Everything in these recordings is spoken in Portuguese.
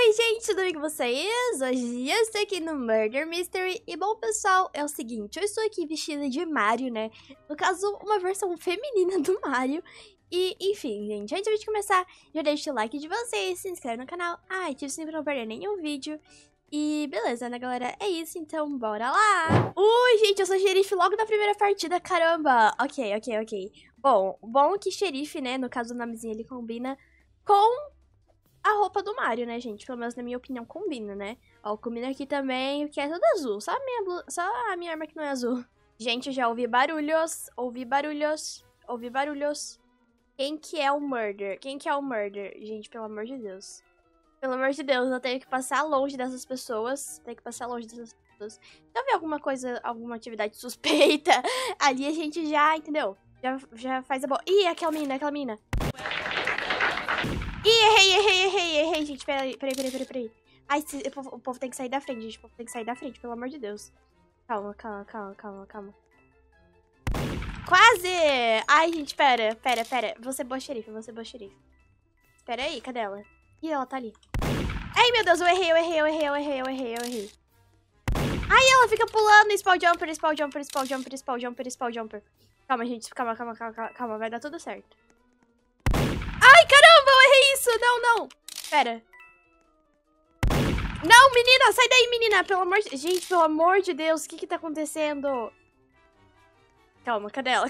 Oi, gente, tudo bem com vocês? Hoje eu estou aqui no Murder Mystery. E bom, pessoal, é o seguinte, eu estou aqui vestida de Mario, né? No caso, uma versão feminina do Mario. E, enfim, gente, antes de começar, já deixa o like de vocês, se inscreve no canal, ative o sininho pra não perder nenhum vídeo. E beleza, né, galera? É isso, então bora lá! Ui, gente, eu sou xerife logo na primeira partida, caramba! Ok. Bom que xerife, né, no caso o nomezinho ele combina com a roupa do Mario, né, gente? Pelo menos na minha opinião combina, né? Ó, combina aqui também, que é tudo azul. Só a minha arma que não é azul. Gente, eu já ouvi barulhos. Quem que é o Murder? Gente, pelo amor de Deus. Pelo amor de Deus, eu tenho que passar longe dessas pessoas. Se eu ver alguma coisa, alguma atividade suspeita, ali a gente já, entendeu? Já faz a boa. Ih, aquela menina. Ih, errei, gente. Peraí. Ai, o povo tem que sair da frente, gente. O povo tem que sair da frente, pelo amor de Deus. Calma. Quase! Ai, gente, pera. Vou ser boa xerife. Espera aí, cadê ela? Ih, ela tá ali. Ai, meu Deus, eu errei. Ai, ela fica pulando. Spawn jumper. Calma, gente, calma. Vai dar tudo certo. Ai, caramba, eu errei isso. Não. Pera. Não, menina, sai daí, menina. Gente, pelo amor de Deus, o que tá acontecendo? Calma, cadê ela?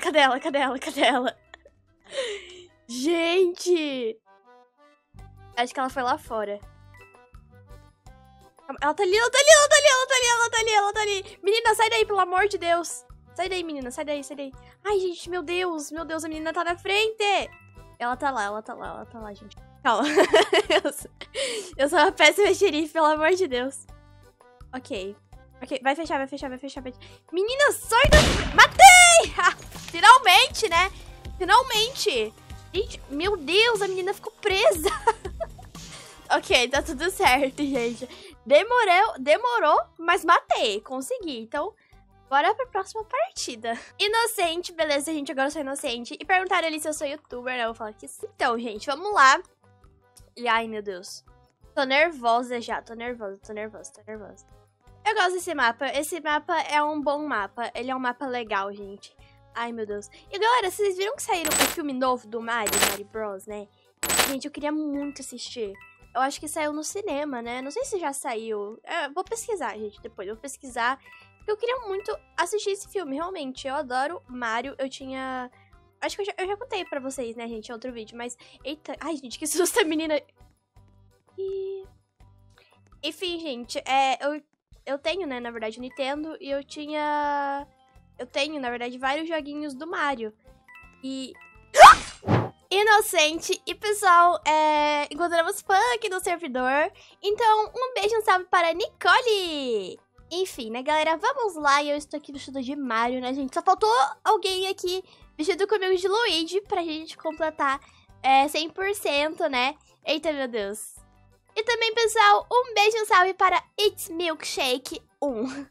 Gente. Acho que ela foi lá fora. Ela tá ali. Menina, sai daí, pelo amor de Deus. Sai daí, menina, sai daí. Ai, gente, meu Deus, a menina tá na frente. Ela tá lá, gente. Calma. Eu sou uma péssima xerife, pelo amor de Deus. Ok, vai fechar. Menina, sai daí. Matei! Finalmente, né? Gente, meu Deus, a menina ficou presa. Ok, tá tudo certo, gente. Demorou, mas matei, consegui. Então, bora pra próxima partida. Inocente, beleza, gente, agora eu sou inocente. E perguntaram ali se eu sou youtuber, né? Eu vou falar que sim. Então, gente, vamos lá. E, ai, meu Deus. Tô nervosa já, tô nervosa. Eu gosto desse mapa. Esse mapa é um bom mapa. Ele é um mapa legal, gente. Ai, meu Deus. E, galera, vocês viram que saíram o filme novo do Mario Bros, né? Gente, eu queria muito assistir. Eu acho que saiu no cinema, né? Não sei se já saiu. Vou pesquisar, gente, depois. Vou pesquisar. Porque eu queria muito assistir esse filme, realmente. Eu adoro Mario. Eu tinha... Acho que eu já contei pra vocês, né, gente, em outro vídeo. Mas, eita... Ai, gente, que susto a menina... Enfim, gente, eu tenho, né, na verdade, o Nintendo. E eu tenho, na verdade, vários joguinhos do Mario. E... Inocente. E, pessoal, encontramos funk no servidor. Então, um beijo e um salve para Nicole. Enfim, né, galera? Vamos lá. Eu estou aqui vestido de Mario, né, gente? Só faltou alguém aqui vestido comigo de Luigi pra gente completar 100%, né? Eita, meu Deus. E também, pessoal, um beijo e um salve para It's Milkshake 1.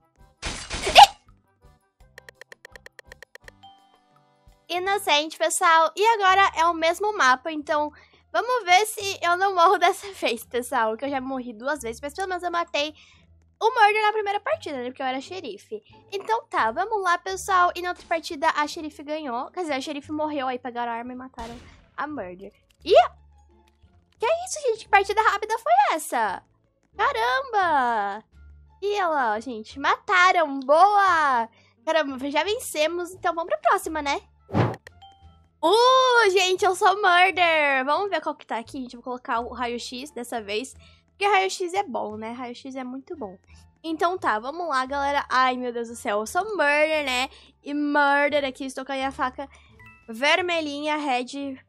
Inocente, pessoal. E agora é o mesmo mapa, então vamos ver se eu não morro dessa vez, pessoal. Que eu já morri 2 vezes, mas pelo menos eu matei o Murder na primeira partida, né? Porque eu era xerife. Então tá, vamos lá, pessoal. E na outra partida a xerife ganhou. Quer dizer, a xerife morreu, aí pegaram a arma e mataram a Murder. Ih! Que é isso, gente? Que partida rápida foi essa? Caramba! E olha lá, gente. Mataram! Boa! Caramba, já vencemos. Então vamos pra próxima, né? Gente, eu sou Murder. Vamos ver qual que tá aqui, gente. Vou colocar o raio-x dessa vez. Porque raio-x é bom, né? Raio-x é muito bom. Então tá, vamos lá, galera. Ai, meu Deus do céu. Eu sou Murder, né? E Murder aqui. Estou com a minha faca vermelhinha. Red.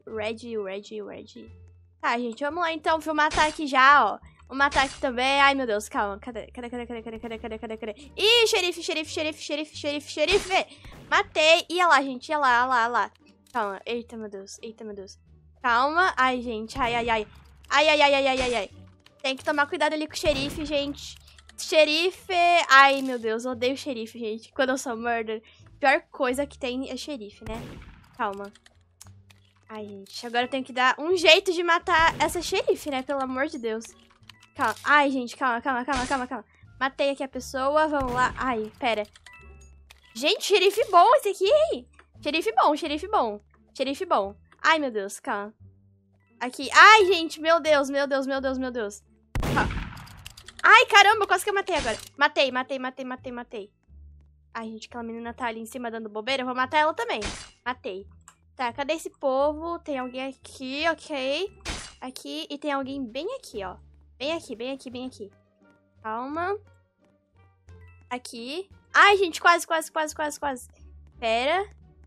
Tá, gente, vamos lá então. Vou matar aqui já, ó. Vou matar aqui também. Ai, meu Deus, calma. Cadê? Ih, xerife. Matei. Ia lá, gente. Ia lá. Calma. Eita, meu Deus. Calma. Ai, gente. Ai. Tem que tomar cuidado ali com o xerife, gente. Xerife. Ai, meu Deus. Eu odeio xerife, gente. Quando eu sou Murder. Pior coisa que tem é xerife, né? Calma. Ai, gente. Agora eu tenho que dar um jeito de matar essa xerife, né? Pelo amor de Deus. calma. Ai, gente, calma. Matei aqui a pessoa, vamos lá. Ai, pera. Gente, xerife bom esse aqui. Xerife bom. Ai, meu Deus, calma. Aqui. Ai, gente, meu Deus. Calma. Ai, caramba, quase que eu matei agora. Matei. Ai, gente, aquela menina tá ali em cima dando bobeira. Eu vou matar ela também. Matei. Tá, cadê esse povo? Tem alguém aqui, ok. Aqui, e tem alguém bem aqui, ó. Bem aqui. Calma. Aqui. Ai, gente, quase. Pera.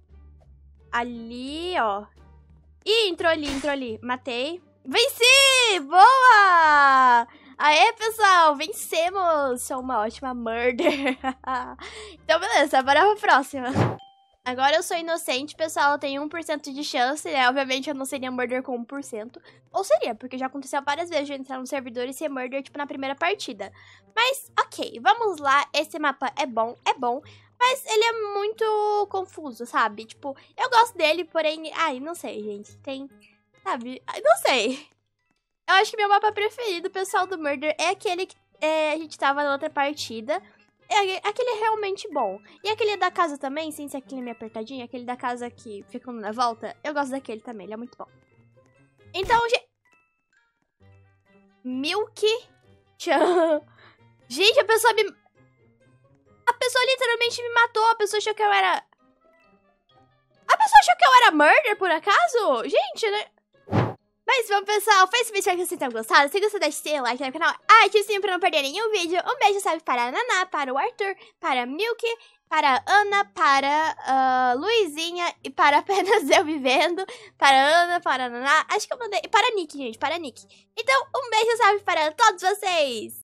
Ali, ó. Ih, entrou ali. Matei. Venci! Boa! Aê, pessoal, vencemos! Sou uma ótima murder. Então, beleza, bora pra próxima. Agora eu sou inocente, pessoal, eu tenho 1% de chance, né? Obviamente eu não seria murder com 1%. Ou seria, porque já aconteceu várias vezes de eu entrar no servidor e ser murder, tipo, na primeira partida. Mas, ok, vamos lá. Esse mapa é bom. Mas ele é muito confuso, sabe? Tipo, eu gosto dele, porém... Ai, não sei, gente. Tem... Sabe? Ai, não sei. Eu acho que meu mapa preferido, pessoal, do Murder é aquele que a gente tava na outra partida. Aquele é realmente bom. E aquele da casa também, sem ser aquele meio apertadinho, aquele da casa que fica na volta, eu gosto daquele também, ele é muito bom. Então, Milk-chan. Gente, a pessoa literalmente me matou, a pessoa achou que eu era Murder, por acaso? Gente, né? Mas bom, pessoal, foi isso, espero que vocês tenham gostado. Se gostou, deixe seu like no canal, ative o sininho pra não perder nenhum vídeo. Um beijo, salve para a Naná, para o Arthur, para a Milk, para a Ana, para a Luizinha e para apenas eu vivendo. Para a Ana, para a Naná, acho que eu mandei. E para a Nick, gente, para a Nick. Então, um beijo, salve para todos vocês.